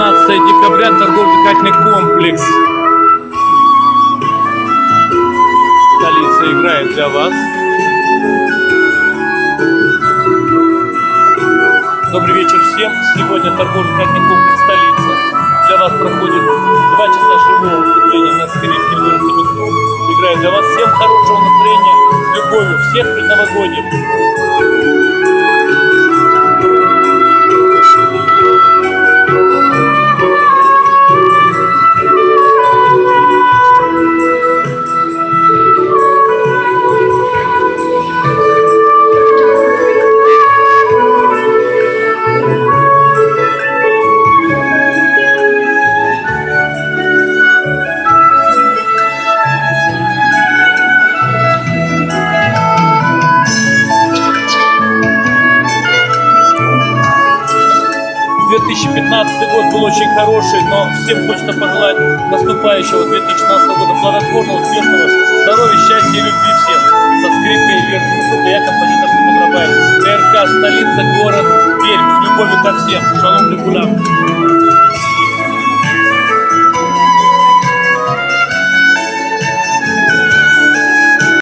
17 декабря, торгово-развлекательный комплекс «Столица» играет для вас. Добрый вечер всем. Сегодня торгово-развлекательный комплекс «Столица» для вас проходит 2 часа живого выступления на скрипке Львов Семенков. Играет для вас. Всем хорошего настроения, с любовью, всех предновогодних. Год был очень хороший, но всем хочется пожелать наступающего 2016 года плодотворного, успешного, здоровья, счастья и любви всем. Со скрипкой и версией. Я композитор Степан Рабай. ТРК «Столица», город Пермь. С любовью ко всем. Шалом, Ликулям.